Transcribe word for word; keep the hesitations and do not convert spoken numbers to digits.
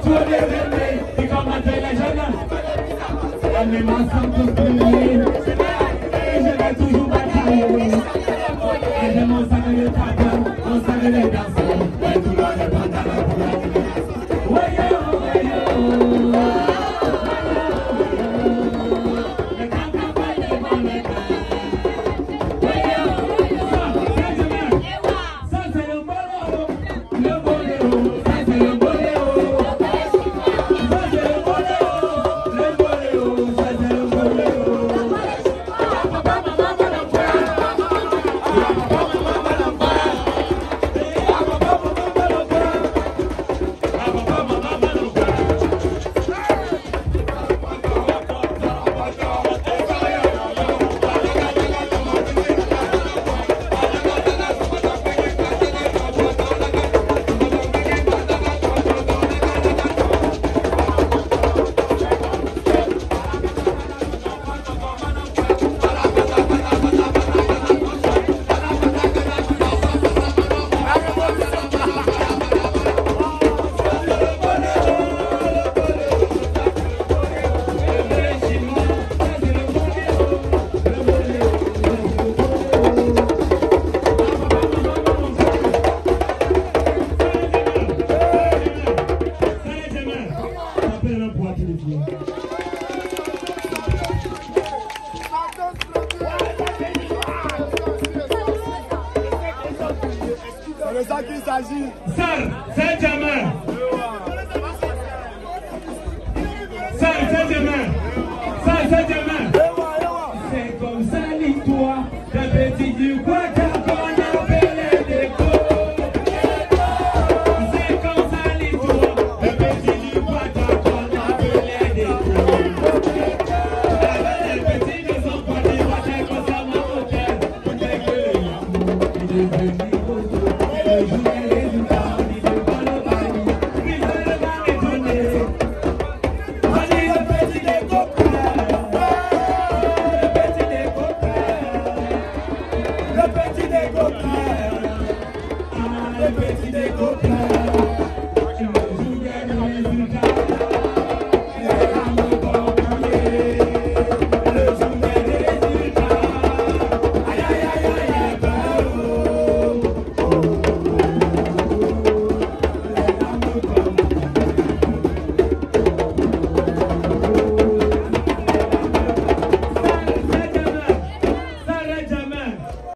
Sur les réveils, qui commentent les jeunes. La même ensemble tous premiers. Et je vais toujours batailler. Et je m'en savais les tapins, on savait les danseurs. Et tout le monde est pantalon pour la vie. Voyez, voyez. C'est de ça qu'il s'agit. Sir, c'est Jamal. Sir, c'est Jamal. Sir, c'est Jamal. C'est comme ça l'histoire de petit du Guaca qu'on appelle des cours. C'est comme ça l'histoire de petit du Guaca qu'on appelle des cours. Les petits ne sont pas des Guaca comme ça, mon hôtel. Dès que le yamour est devenu auto. Le jour des résultats, on dit de quoi le bail. Puis je le va m'étonner. On dit le petit des copains. Le petit des copains. Le petit des copains. Ah, le petit des copains.